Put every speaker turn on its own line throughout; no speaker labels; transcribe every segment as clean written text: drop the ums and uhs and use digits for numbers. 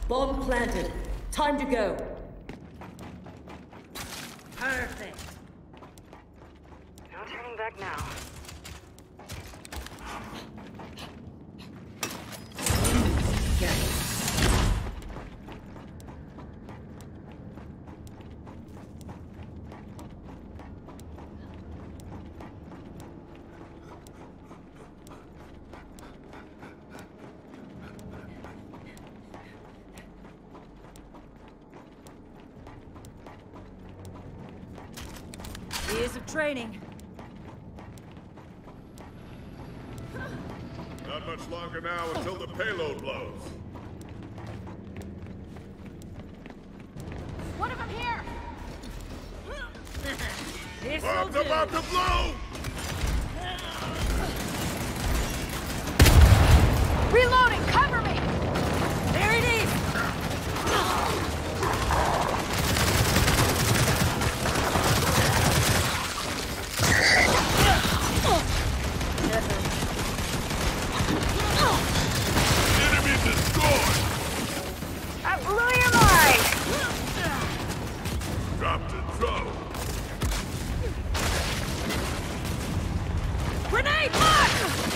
Bomb planted. Time to go.
Perfect. No turning back now. Years of training.
Not much longer now until the payload blows.
One of them here!
Bomb's about to blow!
Reloading! Cover me! There it is!
Enemy destroyed!
I blew your mind!
Dropped and throw.
Grenade launch!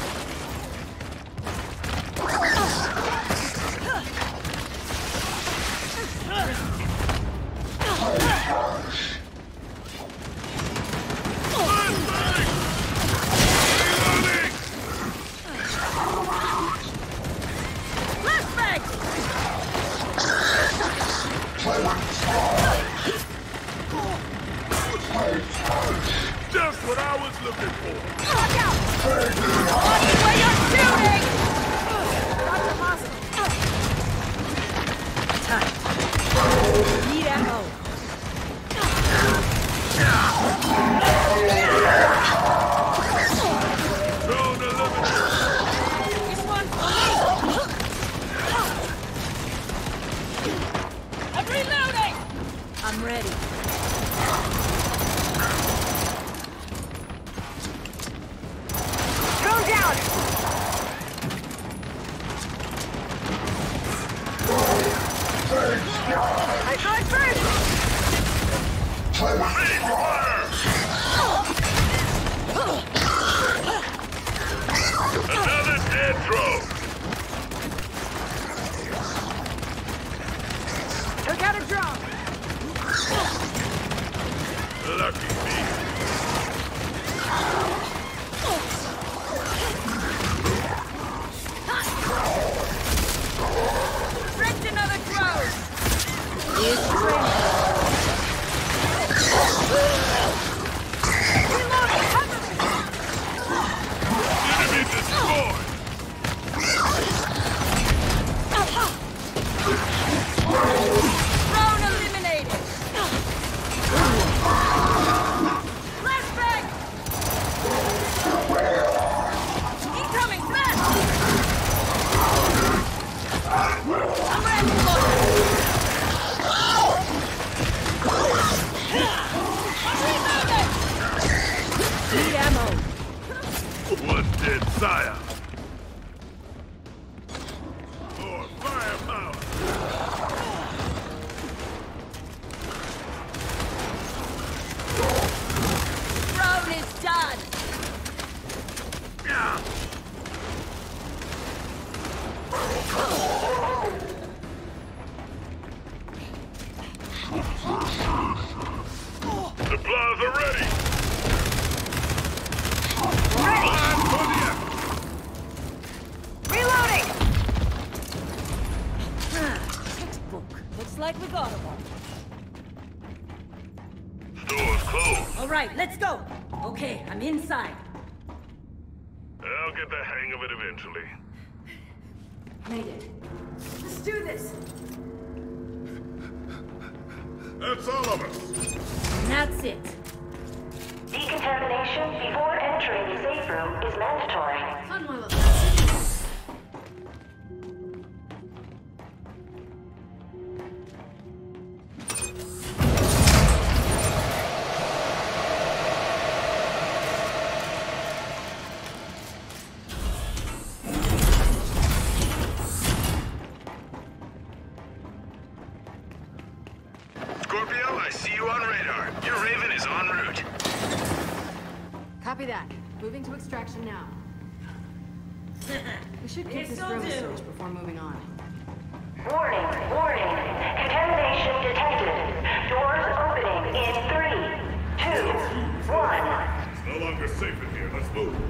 Just what I was looking for.
Watch out! Watch where you're shooting! Dr. Mossel. Time. Need ammo.
Drone eliminated.
This one's for me! I'm reloading! I'm ready. Drone down! I'm going first!
Ready for fire! Another dead drone.
Took out a drone!
Lucky me.
Wrecked another drone! Here's training. Reloading! Cover me!
Enemy destroyed.
Drone eliminated! Flashbang! Incoming flash! I'm ready for it! Need ammo!
One dead sire. More firepower.
Drone is done!
Yeah. Supplies are ready. Line for the effort.
Reloading! Textbook. Looks like we got one.
Store's closed.
All right, let's go. Okay, I'm inside.
I'll get the hang of it eventually.
Made it. Let's do this.
That's all of us.
And that's it.
Decontamination before entering the safe room is mandatory.
On my way.
Your Raven is en route.
Copy that. Moving to extraction now. We should keep this
This'll
room
do.
searched before moving on.
Warning, warning. Contamination detected. Doors opening in 3, 2, 1.
It's no longer safe in here. Let's move.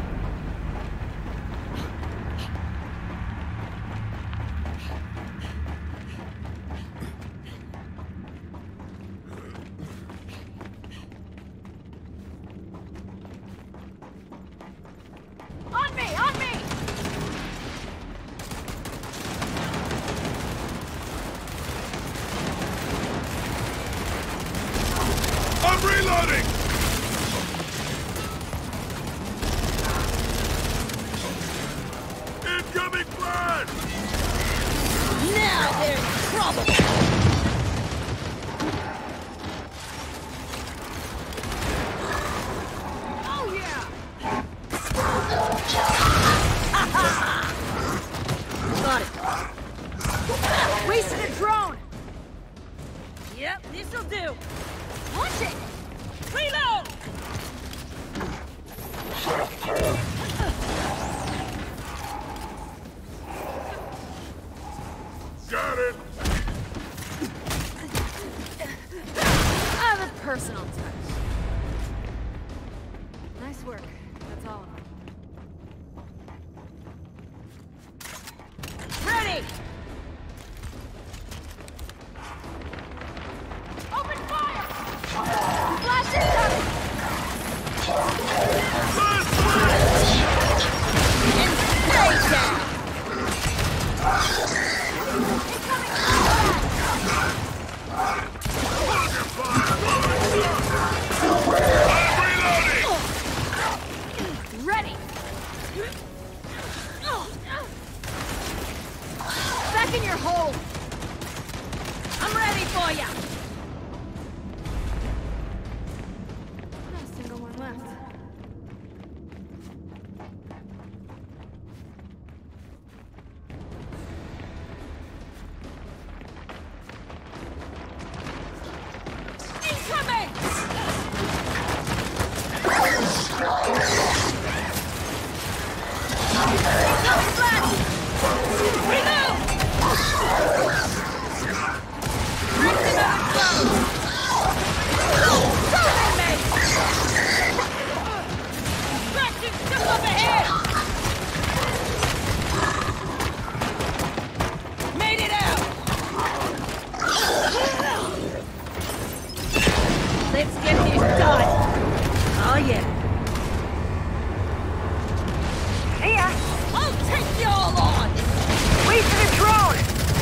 On me! On me!
I'm reloading! Incoming flash!
Now they're in trouble!
Oh yeah!
Got it.
Wasted a drone!
Yep, this'll do.
Launch it!
Reload!
Got it!
Ah, the personal touch. Nice work. That's all of them.
Ready!
Open fire! Flash incoming!
And stay down!
Ready! Back in your hole!
I'm ready for ya!
Not a single one left.
Incoming! Incoming flash! Reload! Maximum close! Cover me! Extraction just up ahead! Made it out! Let's get this done! Oh yeah!
See ya.
I'll take y'all on!
Wasted a drone.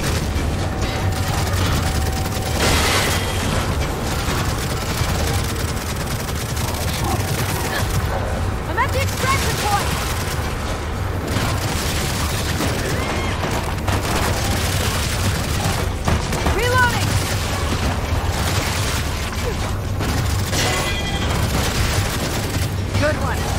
I'm at the extraction point! Reloading! Good one.